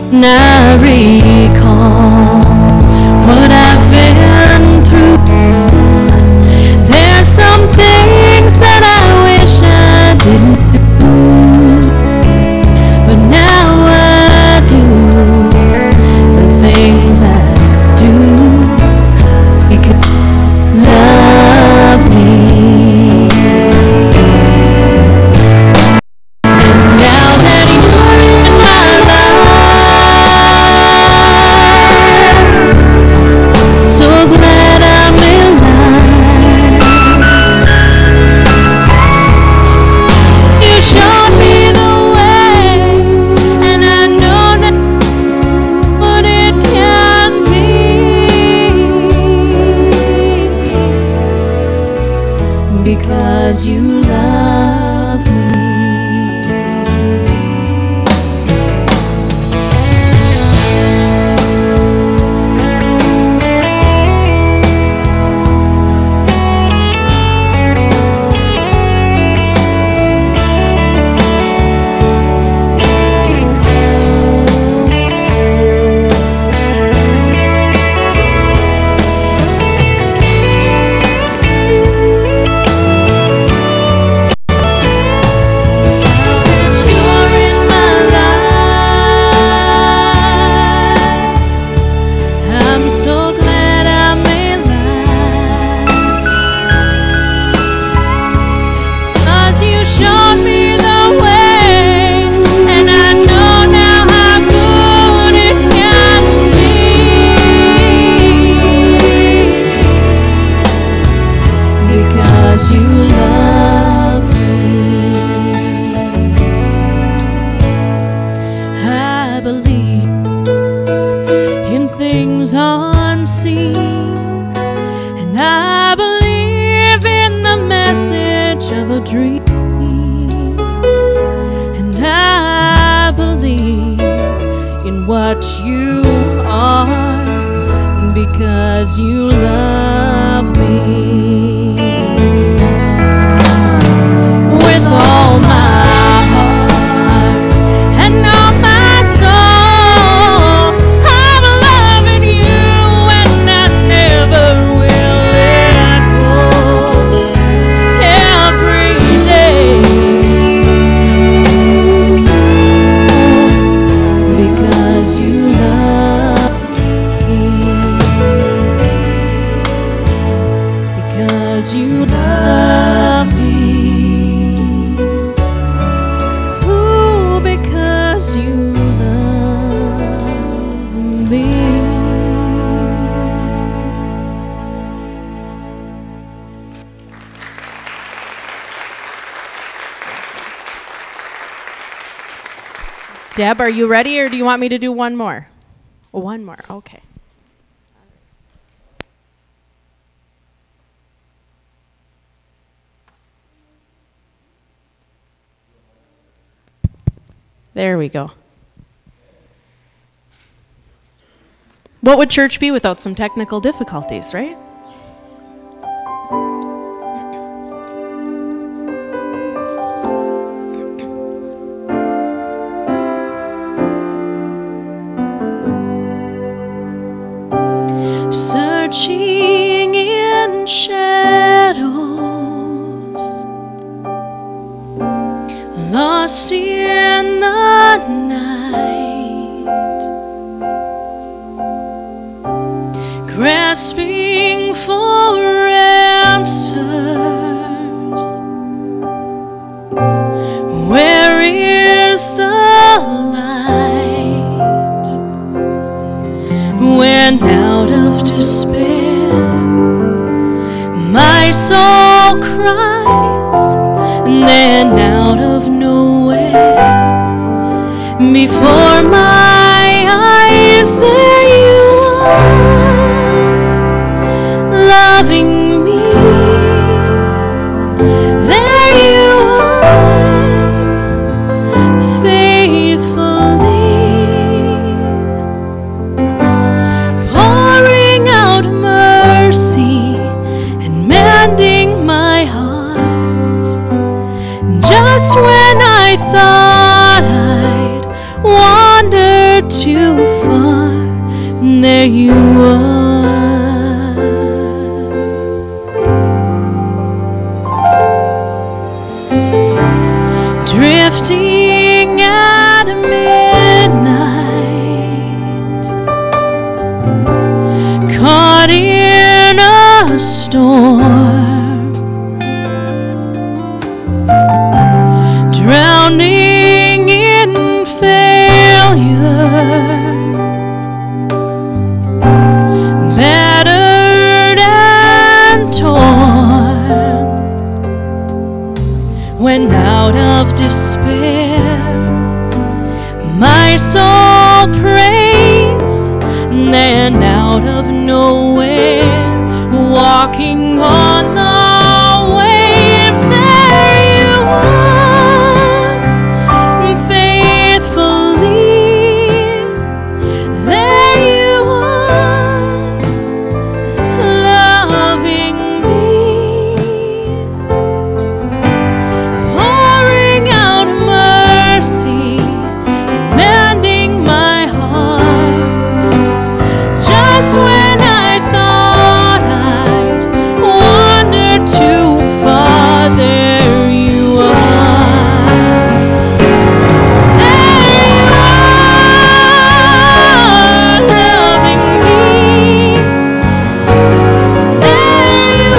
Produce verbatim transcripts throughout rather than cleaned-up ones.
And I recall what I've been through. There's some things that I wish I didn't do, but now I do the things I do because you love me. And now that you're in my life, so glad I'm alive. You showed me the way, and I know now what it can be, because you love me. Because you love me with all my heart and all my soul. I'm loving you and I never will let go. Every day, because you love because you love me. Ooh, because you love me. Deb, are you ready, or do you want me to do one more? One more, okay. There we go. What would church be without some technical difficulties, right? Searching in shadows, lost in the night, grasping for answers. Where is the light? When out of despair my soul cries, and then out of nowhere before my eyes there you are, loving me. There you are, faithfully pouring out mercy and mending my heart. Just when I thought I'd wandered too far, there you are. Drifting at midnight, caught in a storm, drowning in failure, battered and torn. When out of despair my soul prays, then out of nowhere, walking on the waves, there you are, faithfully, there you are, loving me, pouring out mercy, mending my heart, just when I thought I'd wandered too far, there you are. There you are, loving me. There you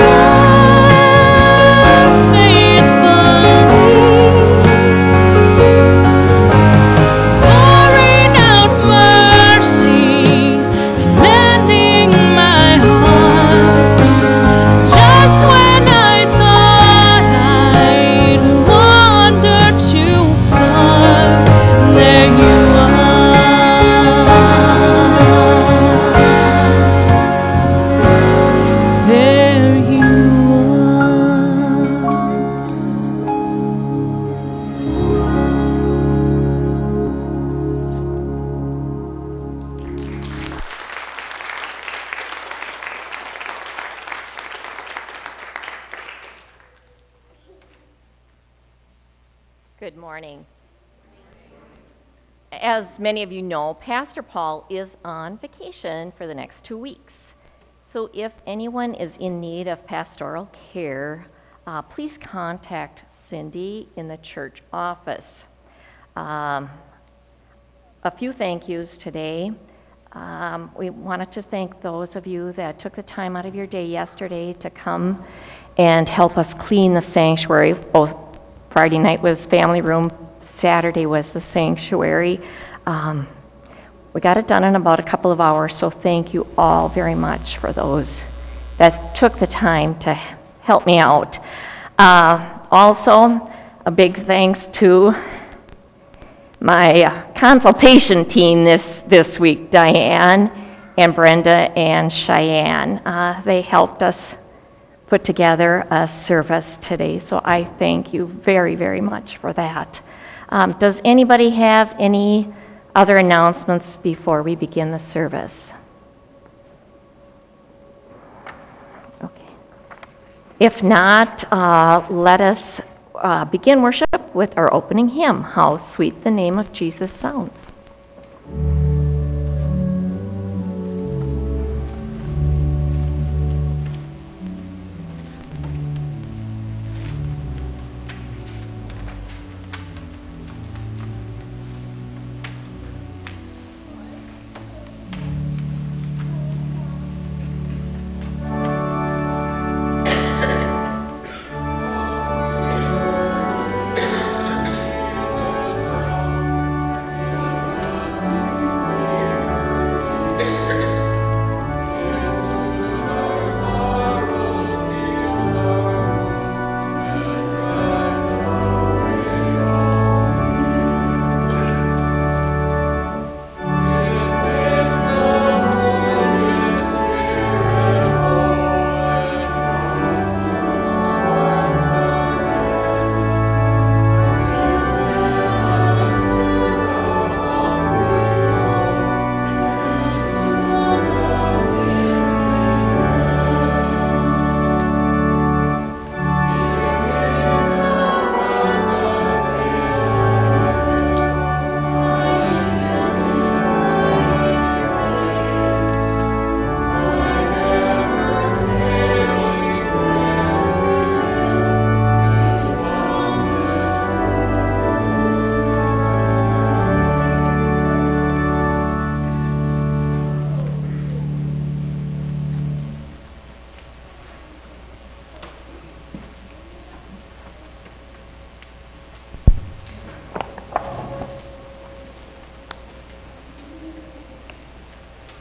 are, faithfully, pouring out mercy and mending my heart, just when I thought I'd wandered too far, there you are. There you Good morning. As many of you know, Pastor Paul is on vacation for the next two weeks. So if anyone is in need of pastoral care, uh, please contact Cindy in the church office. Um, a few thank yous today. Um, we wanted to thank those of you that took the time out of your day yesterday to come and help us clean the sanctuary. Both Friday night was family room, Saturday was the sanctuary. Um, we got it done in about a couple of hours, so thank you all very much for those that took the time to help me out. Uh, also, a big thanks to my uh, consultation team this, this week, Diane and Brenda and Cheyenne. Uh, they helped us put together a service today, so I thank you very, very much for that. Um, does anybody have any other announcements before we begin the service? Okay. If not, uh, let us uh, begin worship with our opening hymn, How Sweet the Name of Jesus Sounds.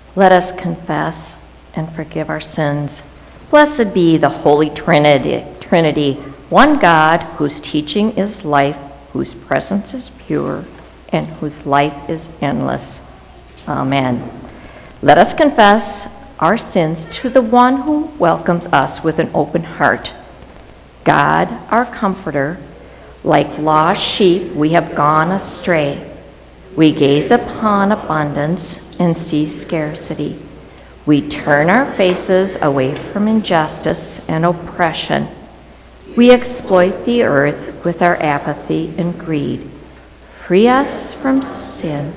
Let us confess and forgive our sins. Blessed be the Holy Trinity, Trinity, one God, whose teaching is life, whose presence is pure, and whose life is endless. Amen. Let us confess our sins to the one who welcomes us with an open heart. God, our comforter, like lost sheep we have gone astray. We gaze upon abundance and see scarcity. We turn our faces away from injustice and oppression. We exploit the earth with our apathy and greed. Free us from sin.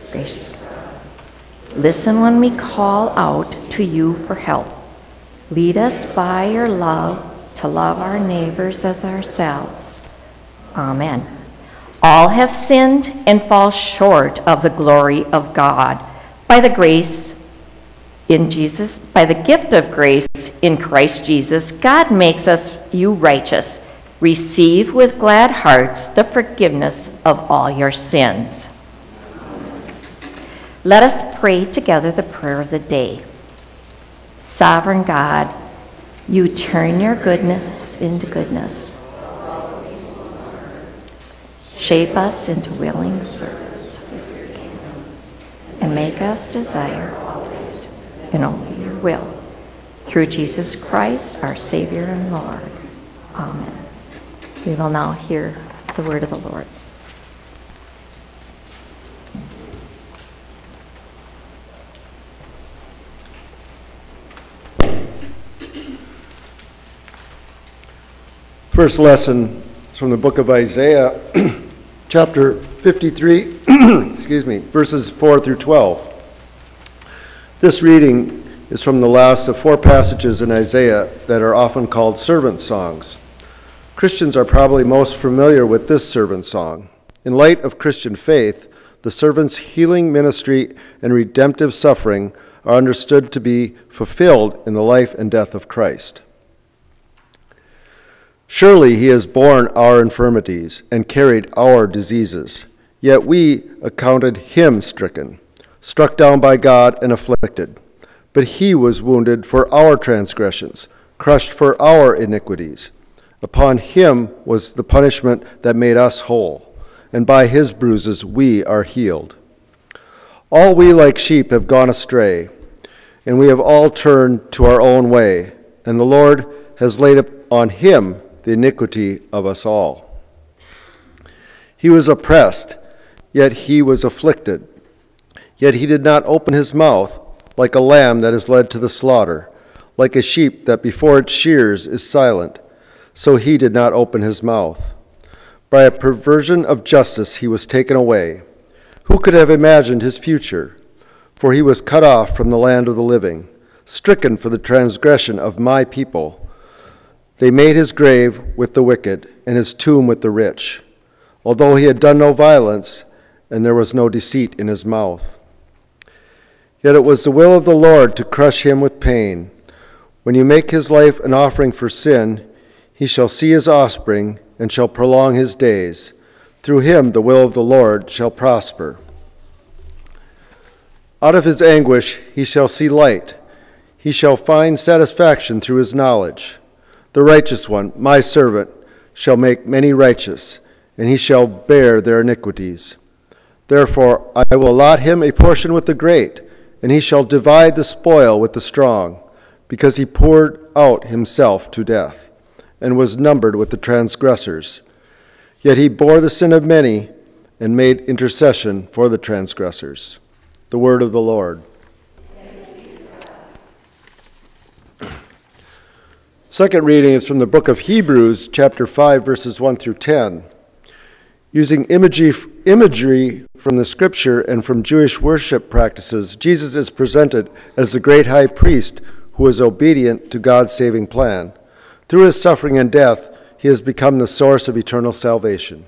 Listen when we call out to you for help. Lead us by your love to love our neighbors as ourselves. Amen. All have sinned and fall short of the glory of God. By the grace in Jesus, by the gift of grace in Christ Jesus, God makes us you righteous. Receive with glad hearts the forgiveness of all your sins. Let us pray together the prayer of the day. Sovereign God, you turn your goodness into goodness. Shape us into willing servants of your kingdom, and make us desire always and only your will. Through Jesus Christ, our Savior and Lord. Amen. We will now hear the word of the Lord. First lesson is from the book of Isaiah, chapter fifty-three, excuse me, verses four through twelve. This reading is from the last of four passages in Isaiah that are often called servant songs. Christians are probably most familiar with this servant song. In light of Christian faith, the servant's healing ministry and redemptive suffering are understood to be fulfilled in the life and death of Christ. Surely he has borne our infirmities and carried our diseases, yet we accounted him stricken, struck down by God and afflicted. But he was wounded for our transgressions, crushed for our iniquities. Upon him was the punishment that made us whole, and by his bruises we are healed. All we like sheep have gone astray, and we have all turned to our own way, and the Lord has laid on him the iniquity of us all. He was oppressed, yet he was afflicted. Yet he did not open his mouth, like a lamb that is led to the slaughter, like a sheep that before its shears is silent. So he did not open his mouth. By a perversion of justice he was taken away. Who could have imagined his future? For he was cut off from the land of the living, stricken for the transgression of my people. They made his grave with the wicked, and his tomb with the rich, although he had done no violence, and there was no deceit in his mouth. Yet it was the will of the Lord to crush him with pain. When you make his life an offering for sin, he shall see his offspring, and shall prolong his days. Through him the will of the Lord shall prosper. Out of his anguish he shall see light. He shall find satisfaction through his knowledge. The righteous one, my servant, shall make many righteous, and he shall bear their iniquities. Therefore I will allot him a portion with the great, and he shall divide the spoil with the strong, because he poured out himself to death, and was numbered with the transgressors. Yet he bore the sin of many, and made intercession for the transgressors. The word of the Lord. Second reading is from the book of Hebrews, chapter five, verses one through ten. Using imagery, imagery from the scripture and from Jewish worship practices, Jesus is presented as the great high priest who is obedient to God's saving plan. Through his suffering and death, he has become the source of eternal salvation.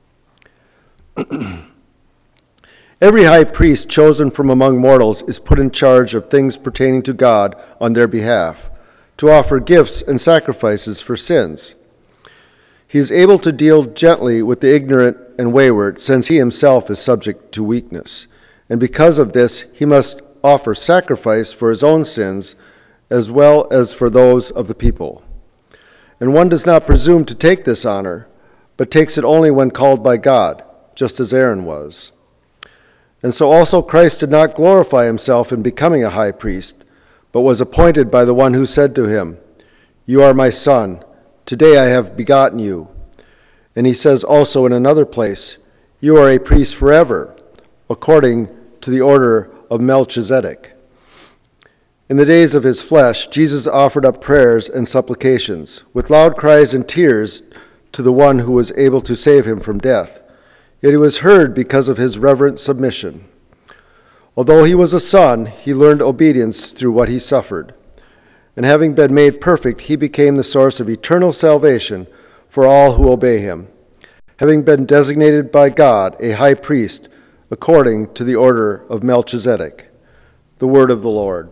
Every high priest chosen from among mortals is put in charge of things pertaining to God on their behalf, to offer gifts and sacrifices for sins. He is able to deal gently with the ignorant and wayward, since he himself is subject to weakness. And because of this, he must offer sacrifice for his own sins as well as for those of the people. And one does not presume to take this honor, but takes it only when called by God, just as Aaron was. And so also Christ did not glorify himself in becoming a high priest, but was appointed by the one who said to him, "You are my son, today I have begotten you." And he says also in another place, "You are a priest forever, according to the order of Melchizedek." In the days of his flesh, Jesus offered up prayers and supplications, with loud cries and tears, to the one who was able to save him from death. Yet he was heard because of his reverent submission. Although he was a son, he learned obedience through what he suffered. And having been made perfect, he became the source of eternal salvation for all who obey him, having been designated by God a high priest according to the order of Melchizedek. The word of the Lord.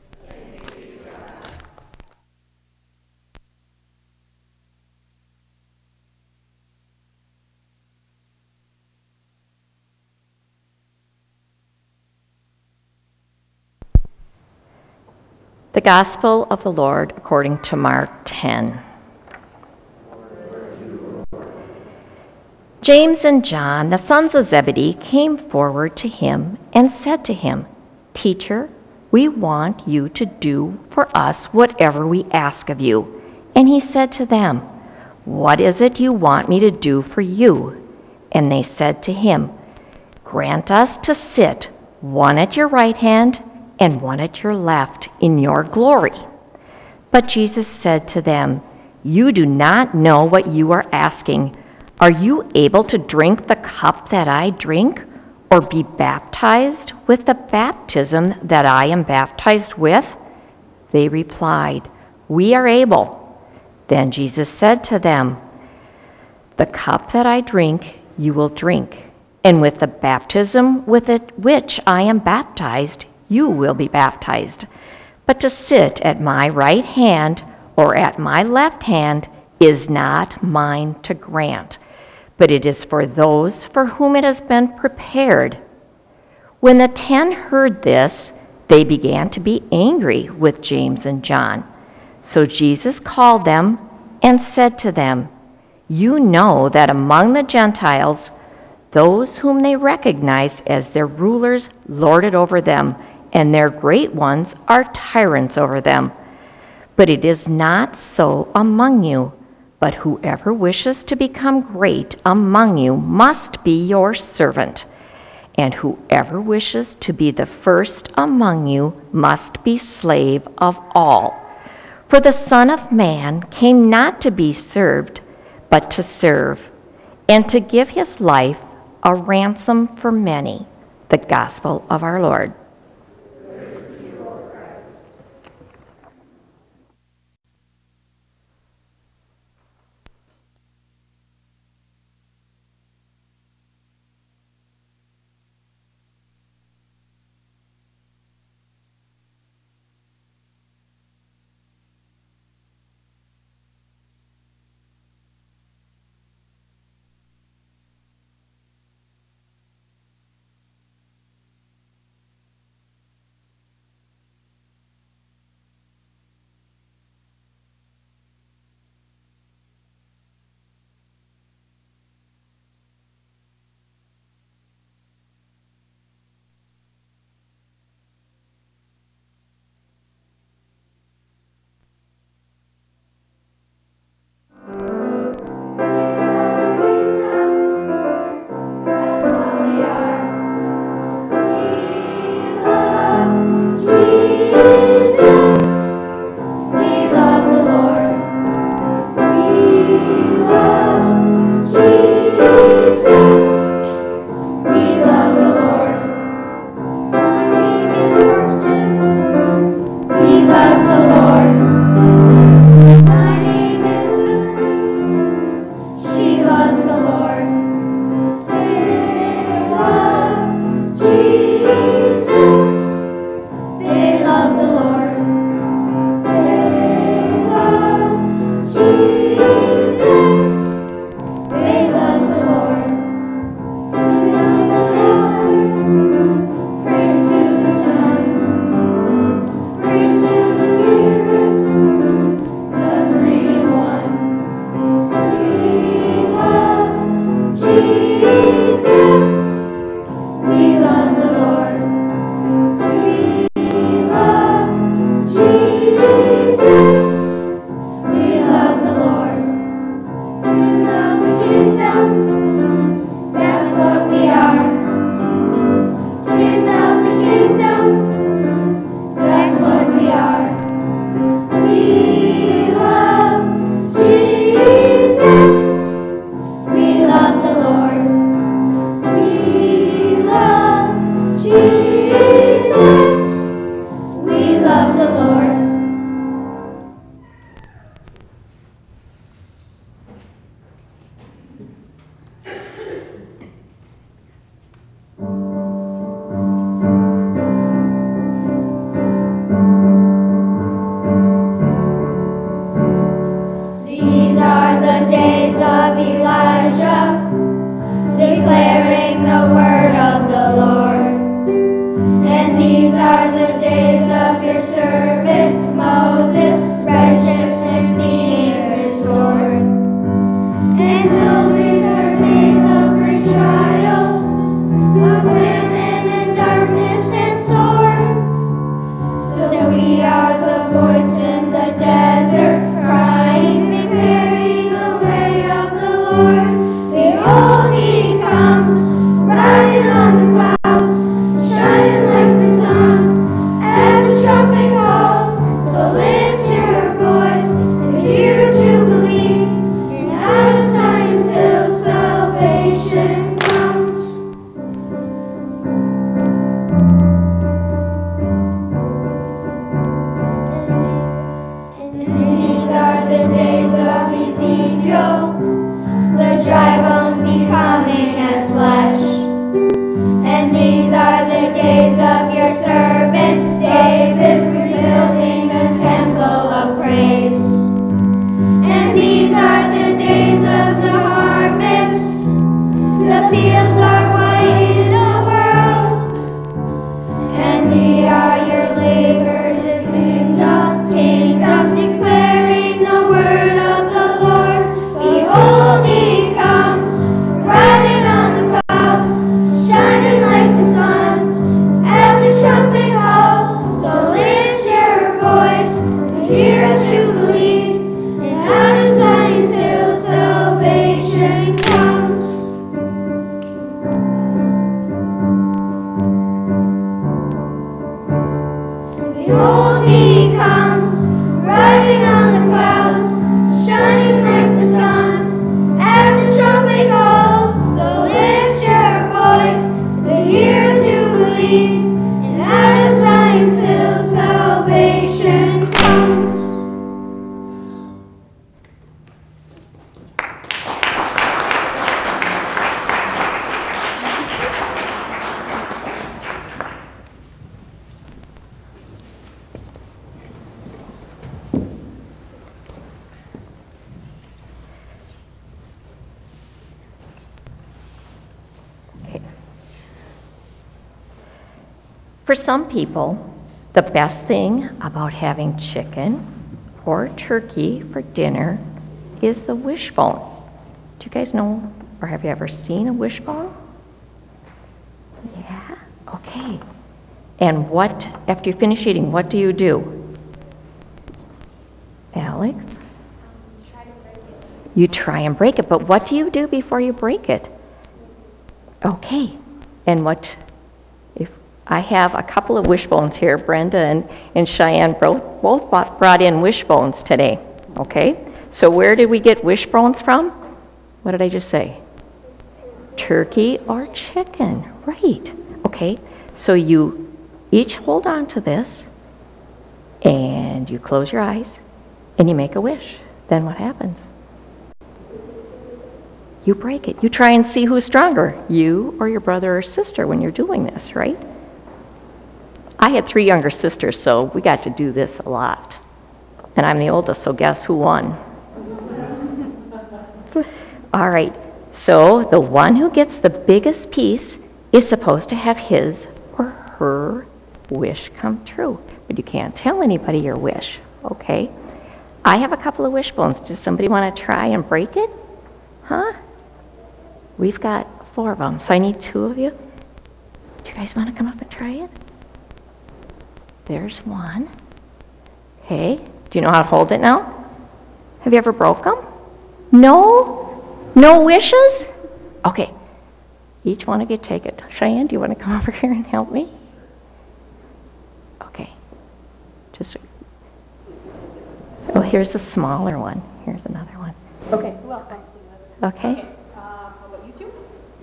The Gospel of the Lord according to Mark ten. James and John, the sons of Zebedee, came forward to him and said to him, "Teacher, we want you to do for us whatever we ask of you." And he said to them, "What is it you want me to do for you?" And they said to him, "Grant us to sit, one at your right hand and one at your left, in your glory." But Jesus said to them, "You do not know what you are asking. Are you able to drink the cup that I drink, or be baptized with the baptism that I am baptized with?" They replied, "We are able." Then Jesus said to them, "The cup that I drink you will drink, and with the baptism with it which I am baptized you will be baptized. But to sit at my right hand or at my left hand is not mine to grant, but it is for those for whom it has been prepared." When the ten heard this, they began to be angry with James and John. So Jesus called them and said to them, "You know that among the Gentiles, those whom they recognize as their rulers lord it over them, and their great ones are tyrants over them. But it is not so among you. But whoever wishes to become great among you must be your servant. And whoever wishes to be the first among you must be slave of all. For the Son of Man came not to be served, but to serve, and to give his life a ransom for many." The Gospel of our Lord. servant David rebuilding the temple of praise. And these are the days of the harvest. The fields are white in the world. And ye are your labors is kingdom, kingdom declaring the word of the Lord. Behold, he comes, riding on the clouds, shining like the sun. At the trumpet calls, so lift your voice to hear a jubilee. And out of Zion's hill salvation comes. Behold, he comes, riding on the clouds, shining like the sun. At the trumpet calls, so lift your voice to hear a jubilee. And out of Zion's hill salvation comes. For some people, the best thing about having chicken or turkey for dinner is the wishbone. Do you guys know, or have you ever seen a wishbone? Yeah? Okay. And what, after you finish eating, what do you do? Alex? You try and break it, but what do you do before you break it? Okay. And what, if I have a couple of wishbones here, Brenda and, and Cheyenne both, both bought, brought in wishbones today, okay? So where did we get wishbones from? What did I just say? Turkey or chicken, right. Okay, so you each hold on to this, and you close your eyes, and you make a wish. Then what happens? You break it. You try and see who's stronger, you or your brother or sister when you're doing this, right? I had three younger sisters, so we got to do this a lot. And I'm the oldest, so guess who won? All right, so the one who gets the biggest piece is supposed to have his or her wish come true. But you can't tell anybody your wish, okay? I have a couple of wishbones. Does somebody want to try and break it? Huh? We've got four of them, so I need two of you. Do you guys want to come up and try it? There's one. Okay, do you know how to hold it now? Have you ever broke them? No? No wishes? Okay, each one of you take it. Cheyenne, do you want to come over here and help me? Okay, just, oh, here's a smaller one. Here's another one. Okay, well, Okay. okay. Uh, how about you two?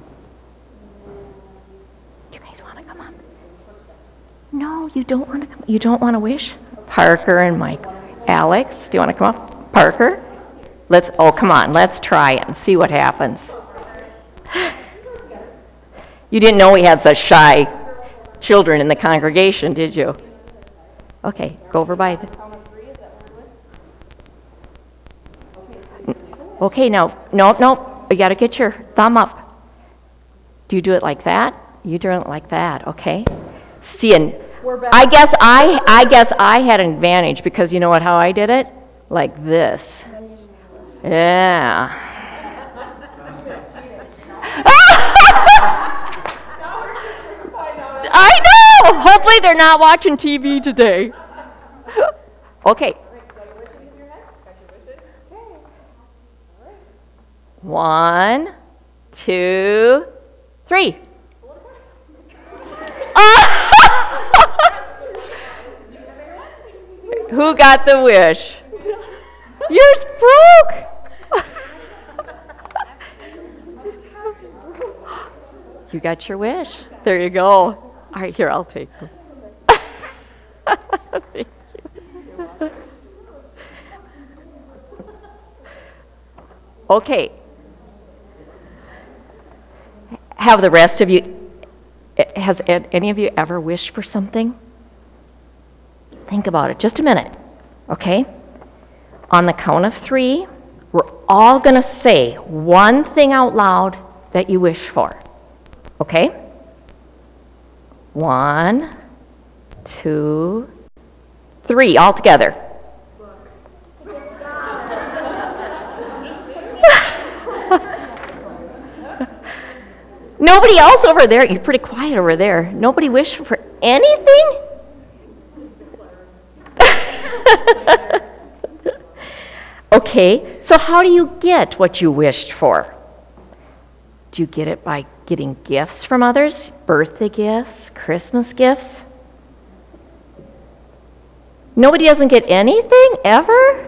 You guys want to come up? No, you don't want to come. You don't want to wish? Parker and Mike. Alex, do you want to come up? Parker? Let's, oh, come on, let's try it and see what happens. You didn't know we had such shy children in the congregation, did you? Okay, go over by the... Okay, now, no, no, you got to get your thumb up. Do you do it like that? You do it like that, okay? See, and I guess I, I guess I had an advantage because you know what? How I did it? Like this. Yeah. I know. Hopefully they're not watching T V today. Okay. One, two, three. Who got the wish? Yours broke. You got your wish. There you go. All right, here, I'll take them. Thank you. Okay. Have the rest of you, Has any of you ever wished for something? Think about it. Just a minute, okay? On the count of three, we're all going to say one thing out loud that you wish for, okay? One, two, three, all together. Nobody else over there, you're pretty quiet over there. Nobody wished for anything? Okay, so how do you get what you wished for? Do you get it by getting gifts from others? Birthday gifts, Christmas gifts? Nobody doesn't get anything, ever?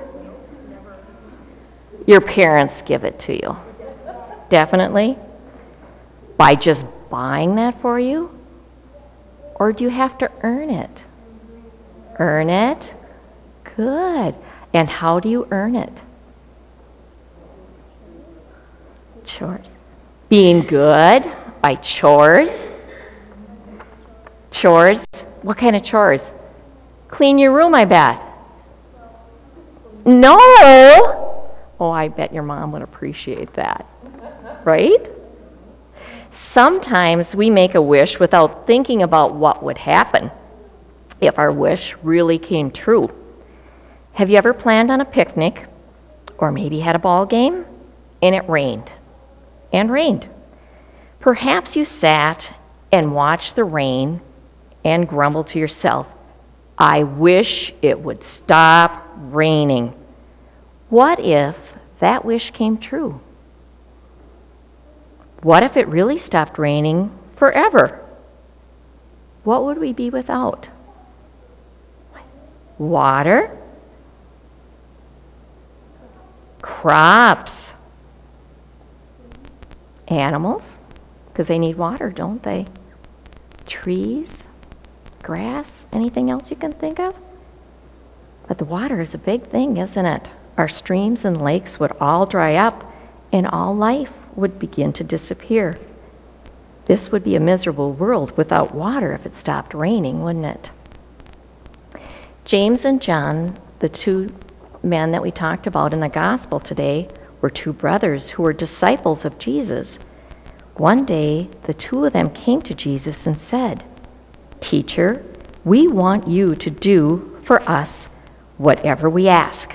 Your parents give it to you. Definitely. By just buying that for you? Or do you have to earn it? Earn it? Good. And how do you earn it? Chores. Being good by chores. Chores. What kind of chores? Clean your room, I bet. No. Oh, I bet your mom would appreciate that. Right? Sometimes we make a wish without thinking about what would happen if our wish really came true. Have you ever planned on a picnic or maybe had a ball game and it rained and rained? Perhaps you sat and watched the rain and grumbled to yourself, I wish it would stop raining. What if that wish came true? What if it really stopped raining forever? What would we be without? Water? Crops? Animals? Because they need water, don't they? Trees? Grass? Anything else you can think of? But the water is a big thing, isn't it? Our streams and lakes would all dry up and all life would begin to disappear. This would be a miserable world without water if it stopped raining, wouldn't it? James and John, the two men that we talked about in the gospel today, were two brothers who were disciples of Jesus. One day, the two of them came to Jesus and said, Teacher, we want you to do for us whatever we ask.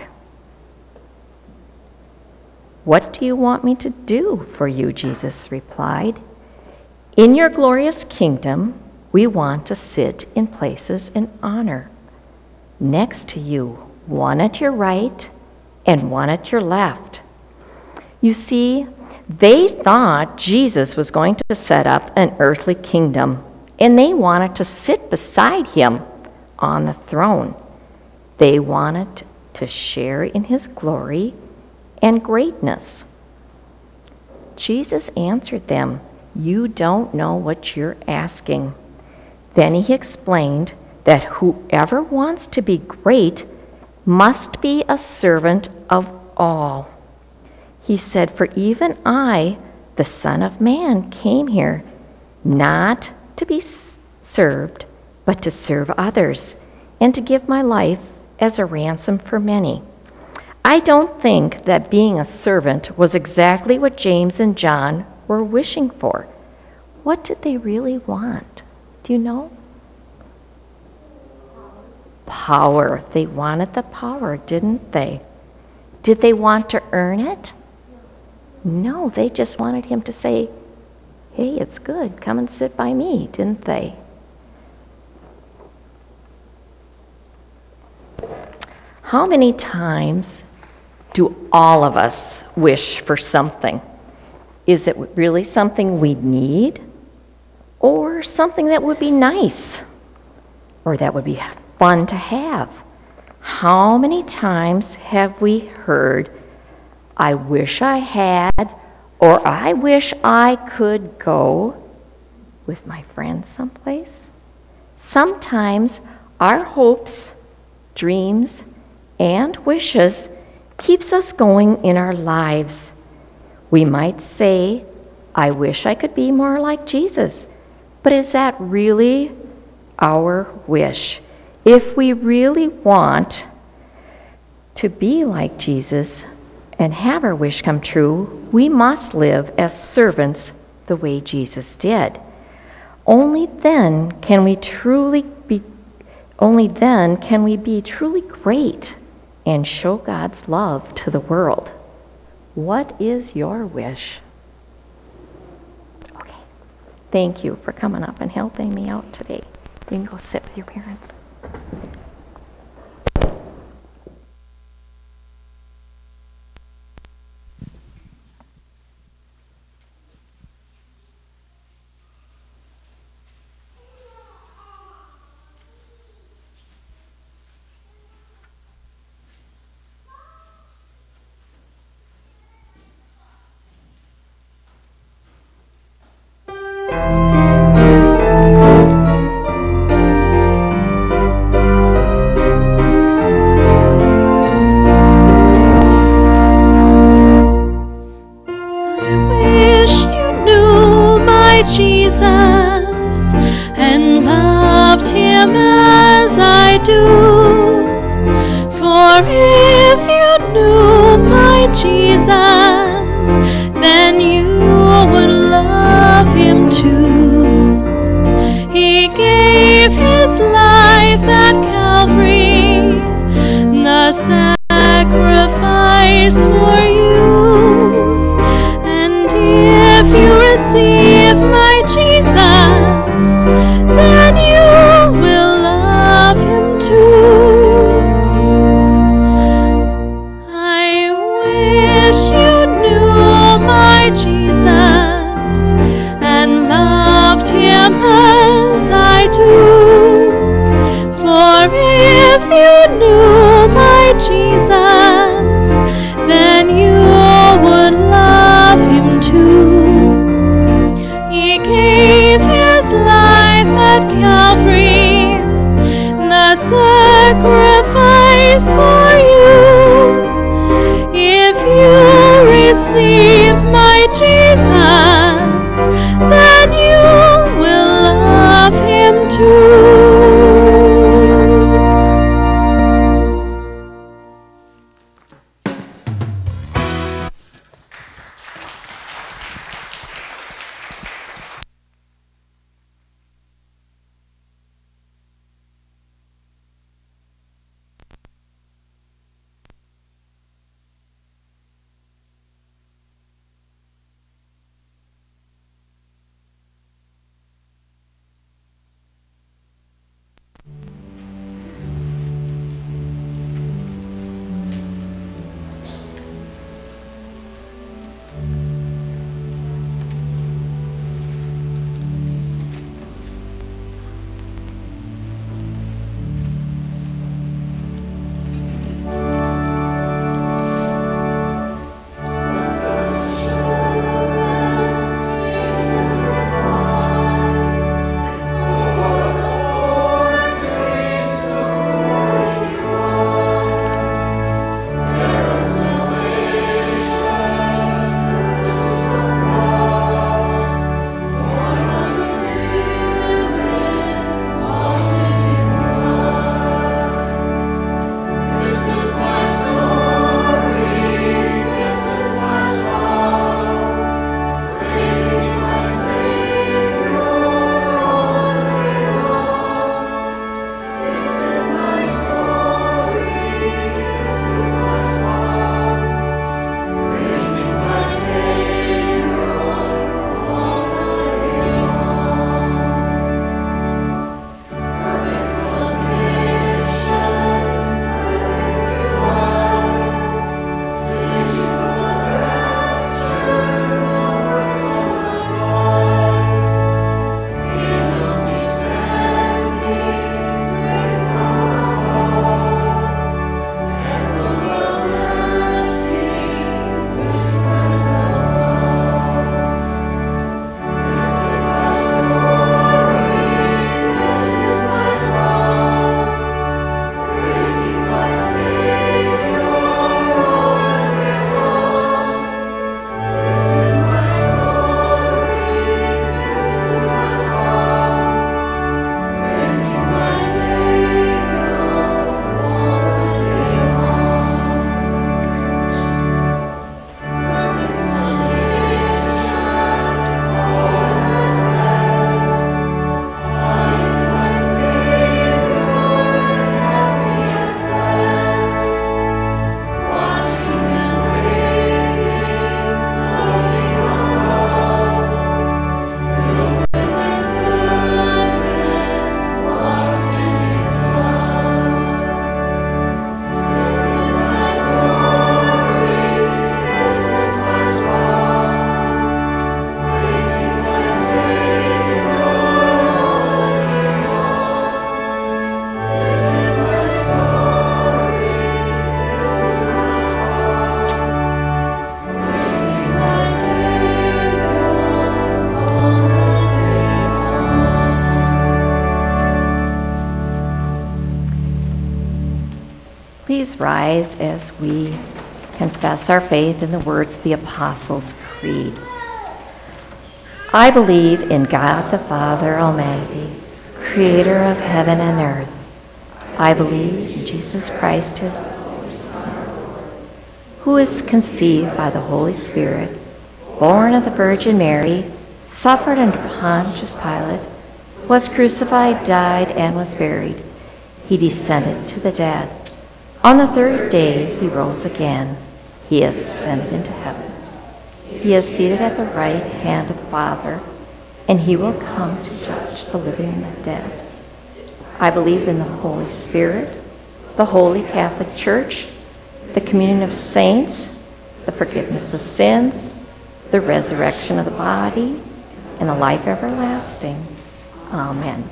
What do you want me to do for you? Jesus replied. In your glorious kingdom, we want to sit in places in honor, next to you, one at your right and one at your left. You see, they thought Jesus was going to set up an earthly kingdom, and they wanted to sit beside him on the throne. They wanted to share in his glory and greatness. Jesus answered them, You don't know what you're asking. Then he explained that whoever wants to be great must be a servant of all. He said, For even I, the Son of Man, came here not to be served, but to serve others, and to give my life as a ransom for many. I don't think that being a servant was exactly what James and John were wishing for. What did they really want? Do you know? Power. They wanted the power, didn't they? Did they want to earn it? No, they just wanted him to say, Hey, it's good, come and sit by me, didn't they? How many times do all of us wish for something? Is it really something we need? Or something that would be nice? Or that would be fun to have? How many times have we heard, I wish I had, or I wish I could go with my friends someplace? Sometimes our hopes, dreams, and wishes keeps us going in our lives. We might say, I wish I could be more like Jesus, But is that really our wish? If we really want to be like Jesus and have our wish come true, we must live as servants the way Jesus did. Only then can we truly be only then can we be truly great and show God's love to the world. What is your wish? Okay. Thank you for coming up and helping me out today. You can go sit with your parents. Jesus and loved him as I do. For if you knew my Jesus, then you would love him too. He gave his life at Calvary, the sacrifice for you. And if you receive my Jesus, then you will love him too. I wish you knew my Jesus and loved him as I do. For if you knew my Jesus, then you would love him too. He gave his life at Calvary, the sacrifice for you. If you receive my Jesus, then you will love him too. Please rise as we confess our faith in the words of the Apostles' Creed. I believe in God the Father Almighty, creator of heaven and earth. I believe in Jesus Christ, his Son, who is conceived by the Holy Spirit, born of the Virgin Mary, suffered under Pontius Pilate, was crucified, died, and was buried. He descended to the dead. On the third day he rose again. He ascended into heaven. He is seated at the right hand of the Father, and he will come to judge the living and the dead. I believe in the Holy Spirit, the Holy Catholic Church, the communion of saints, the forgiveness of sins, the resurrection of the body, and the life everlasting. Amen.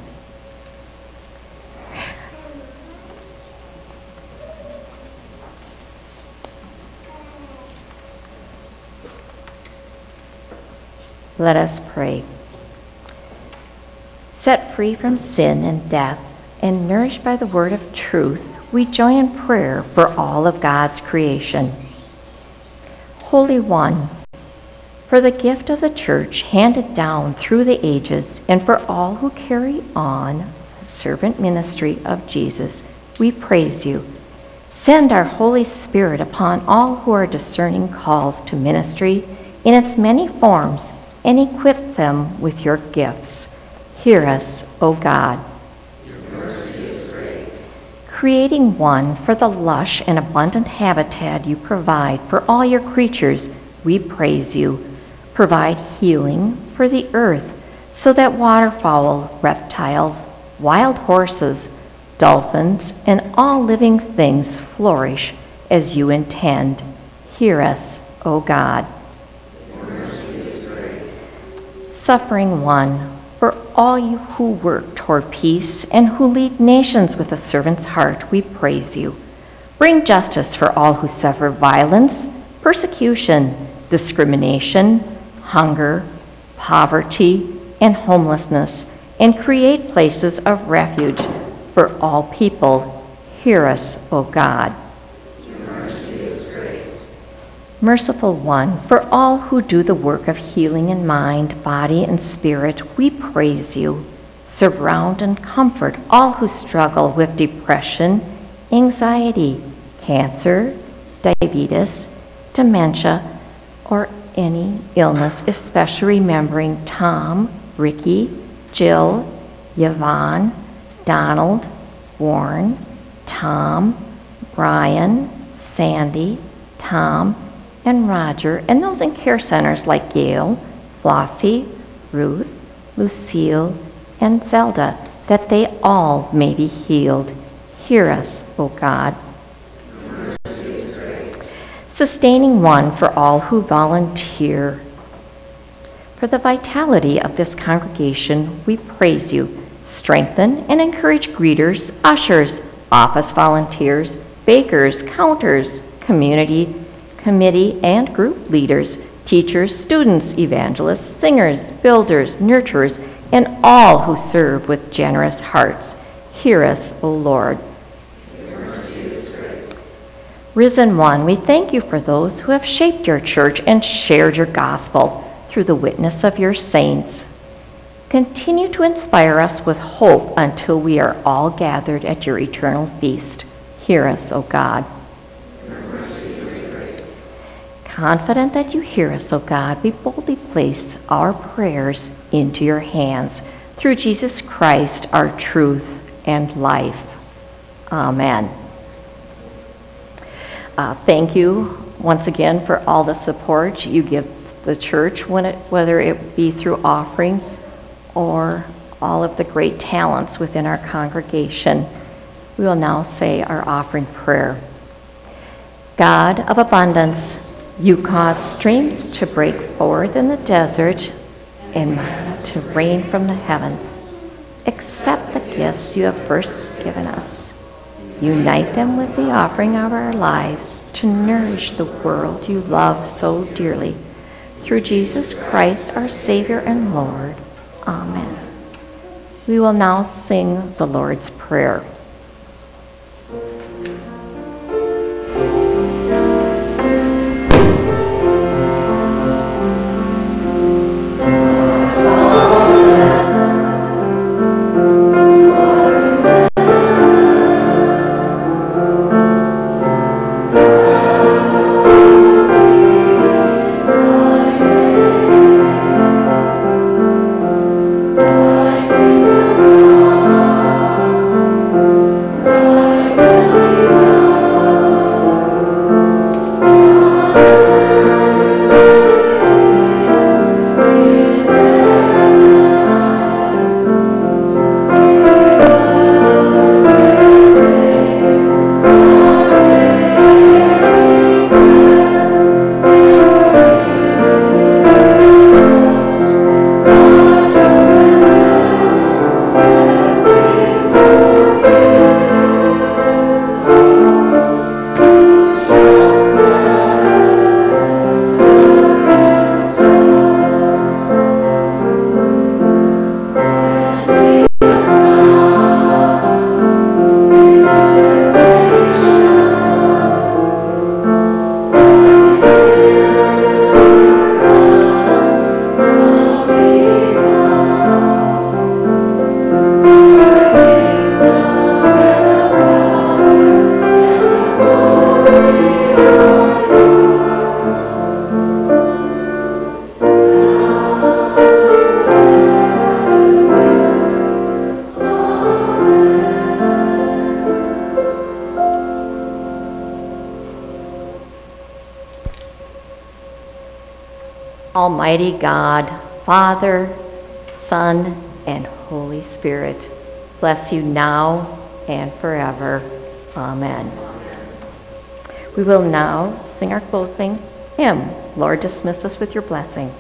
Let us pray. Set free from sin and death and nourished by the word of truth, we join in prayer for all of God's creation. Holy One, for the gift of the church handed down through the ages and for all who carry on the servant ministry of Jesus, we praise you. Send our Holy Spirit upon all who are discerning calls to ministry in its many forms, and equip them with your gifts. Hear us, O God. Your mercy is great. Creating one for the lush and abundant habitat you provide for all your creatures, we praise you. Provide healing for the earth so that waterfowl, reptiles, wild horses, dolphins, and all living things flourish as you intend. Hear us, O God. Suffering One, for all you who work toward peace and who lead nations with a servant's heart, we praise you. Bring justice for all who suffer violence, persecution, discrimination, hunger, poverty, and homelessness, and create places of refuge for all people. Hear us, O God. Merciful One, for all who do the work of healing in mind, body, and spirit, we praise you. Surround and comfort all who struggle with depression, anxiety, cancer, diabetes, dementia, or any illness, especially remembering Tom, Ricky, Jill, Yvonne, Donald, Warren, Tom, Brian, Sandy, Tom, and Roger, and those in care centers like Gail, Flossie, Ruth, Lucille, and Zelda, that they all may be healed. Hear us, O God. Sustaining One, for all who volunteer. For the vitality of this congregation, we praise you. Strengthen and encourage greeters, ushers, office volunteers, bakers, counters, community committee and group leaders, teachers, students, evangelists, singers, builders, nurturers, and all who serve with generous hearts. Hear us, O Lord. Risen One, we thank you for those who have shaped your church and shared your gospel through the witness of your saints. Continue to inspire us with hope until we are all gathered at your eternal feast. Hear us, O God. Confident that you hear us, O God, we boldly place our prayers into your hands through Jesus Christ, our truth and life. Amen. Uh, thank you once again for all the support you give the church, when it, whether it be through offering or all of the great talents within our congregation. We will now say our offering prayer. God of abundance, you cause streams to break forth in the desert and manna to rain from the heavens. Accept the gifts you have first given us. Unite them with the offering of our lives to nourish the world you love so dearly. Through Jesus Christ, our Savior and Lord. Amen. We will now sing the Lord's Prayer. Almighty God, Father, Son, and Holy Spirit, bless you now and forever. Amen. We will now sing our closing hymn. Lord, dismiss us with your blessing.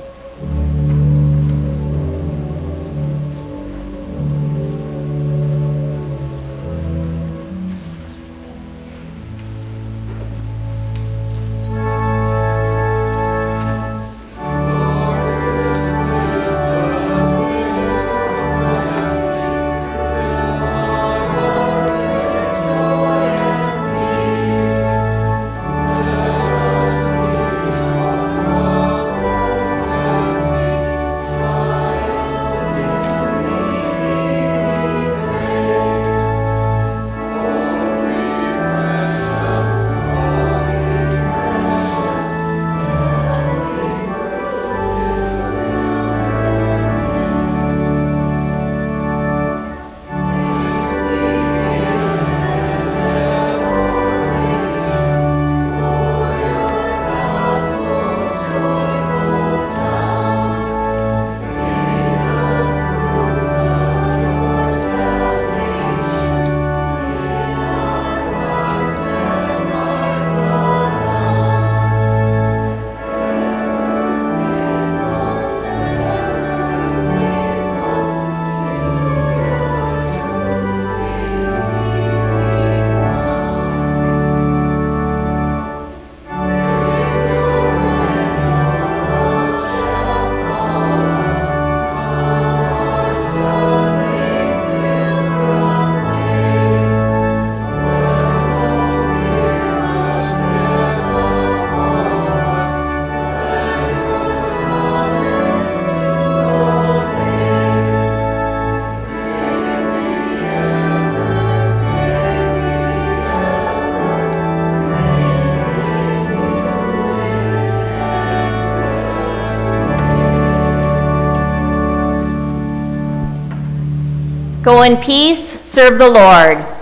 Go in peace, serve the Lord.